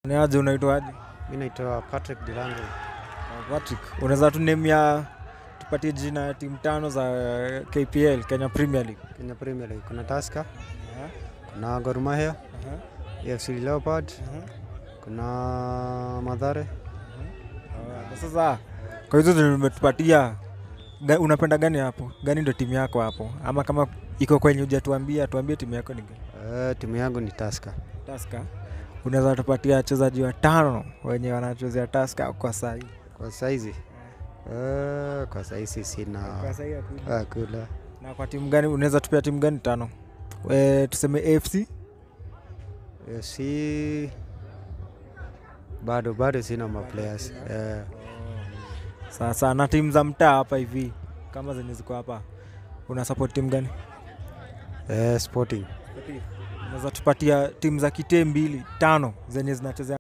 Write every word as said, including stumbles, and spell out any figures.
Ni aje unaitwa aje? Mimi naitwa Patrick Dilango. Uh, Patrick, unaweza tu name ya tupatie jina ya timu tano za K P L, Kenya Premier League. Kenya Premier League. Kuna Tusker, Uh-huh. kuna Gor Mahia, Uh-huh. A F C Leopard, Uh-huh. kuna Mathare. Uh-huh. Uh, sasa kwa hizo tumetupatia, unapenda gani hapo? Gani ndio timu yako hapo? Ama kama iko kwenye hujatuambia, tuambie timu yako ni gani? Eh, timu yangu ni Tusker. Tusker. Unaweza tupatia wachezaji watano wenye wanachezea Tusker kwa sasa hivi? Kwa saizi eh, kwa saizi sina. Kwa sasa hivi hakuna. Na kwa timu gani unaweza tupia timu gani tano? Eh, tuseme A F C? A F C bado bado sina ma players. Eh. Sasa na timu za mtaa hapa hivi kama zenye ziko hapa, una support timu gani? Eh, Sporting. Unaweza tupatia timu za Kitee mbili tano zenye zinachezea